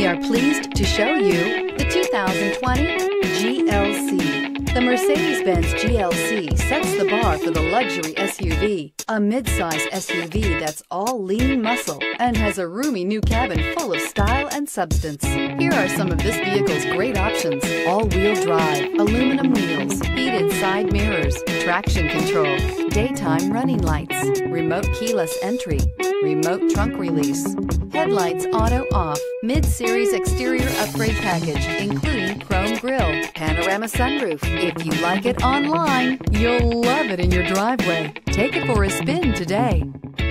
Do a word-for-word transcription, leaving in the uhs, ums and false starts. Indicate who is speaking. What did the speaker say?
Speaker 1: We are pleased to show you the two thousand twenty G L C. The Mercedes-Benz G L C sets the bar for the luxury S U V, a mid-size S U V that's all lean muscle and has a roomy new cabin full of style and substance. Here are some of this vehicle's great options: all-wheel drive, aluminum wheels, heated side mirrors, traction control, daytime running lights, remote keyless entry, remote trunk release, headlights auto off, mid-series exterior upgrade package including chrome grille, panorama sunroof. If you like it online, you'll love it in your driveway. Take it for a spin today.